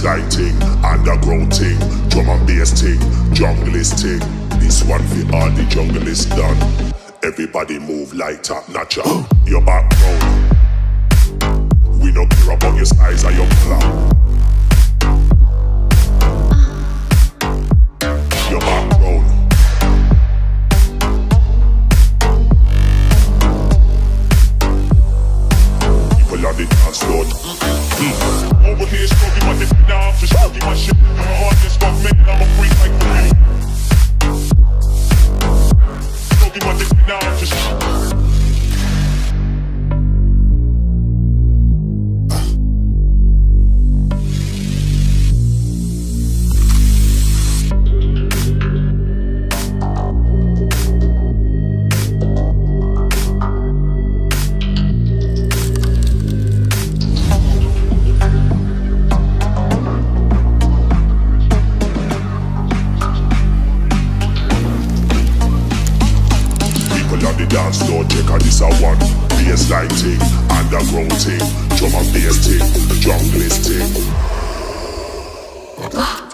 Bassline ting, underground ting, drum and bass ting, junglist ting. This one for all the junglist done. Everybody move like top notcher. Your background, we no care about your size or your clout. Your background, people on the dance floor. Over here stroking my dick now, I'm just stroking my shit. My heart just fuck me, I'm a freak like me. Stroking my dick now, I'm just on the dance floor, check out this a one. Bassline ting, underground ting, drum and bass ting, junglist ting.